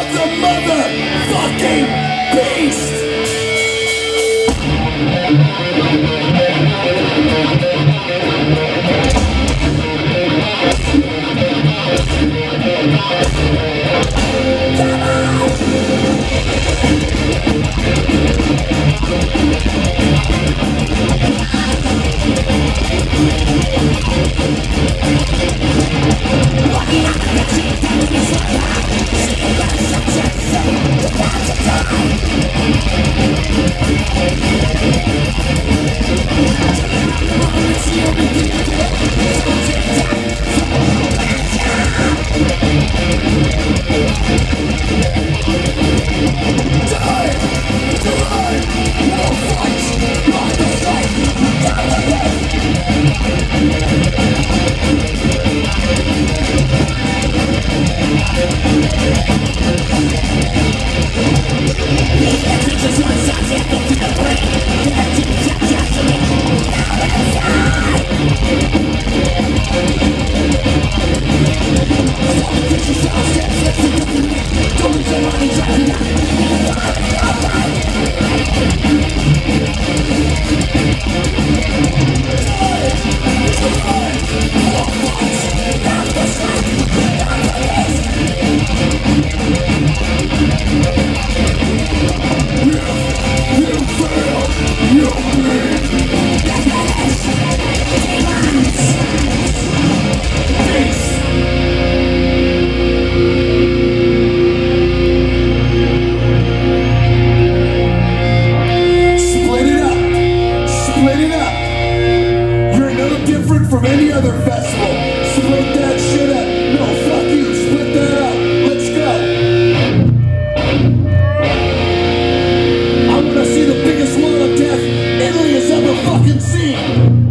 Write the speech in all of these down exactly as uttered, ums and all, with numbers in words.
of the motherfucking beast! From any other festival. Split that shit up. No, fuck you. Split that up. Let's go. I wanna see the biggest wall of death Italy has ever fucking seen.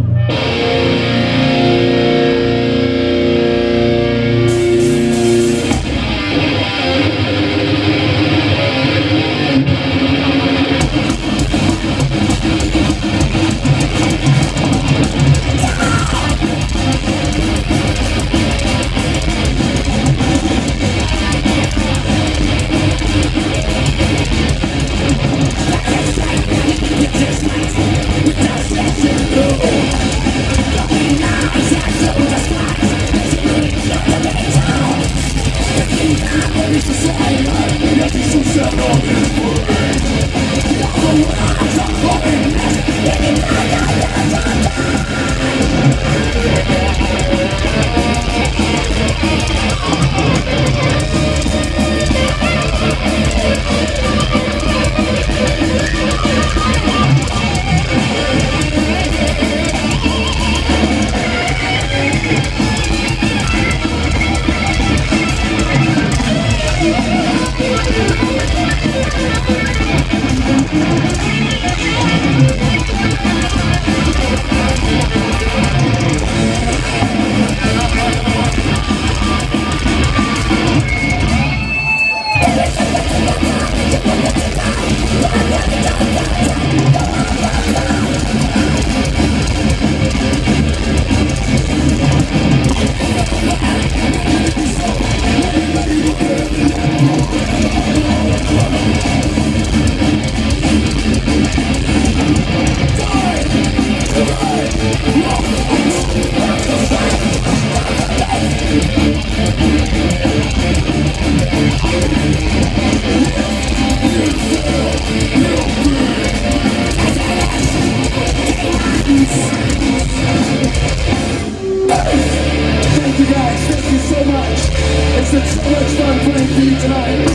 Thank you guys, thank you so much. It's been so much fun playing for you tonight.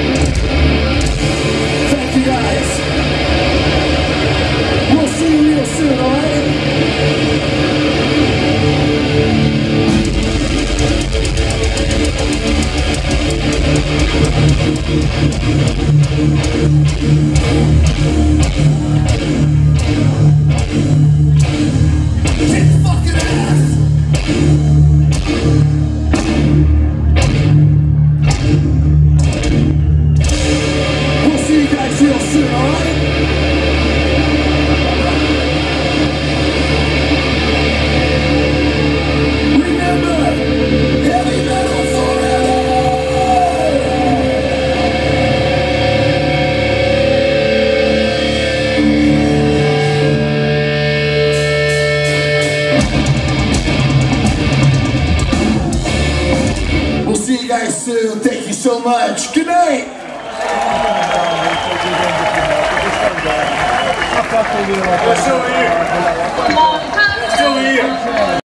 Thank you guys. We'll see you real soon, Kick fucking ass! We'll see you guys real soon, alright? Remember, heavy metal forever! you so much. Good night. Still here. Still here.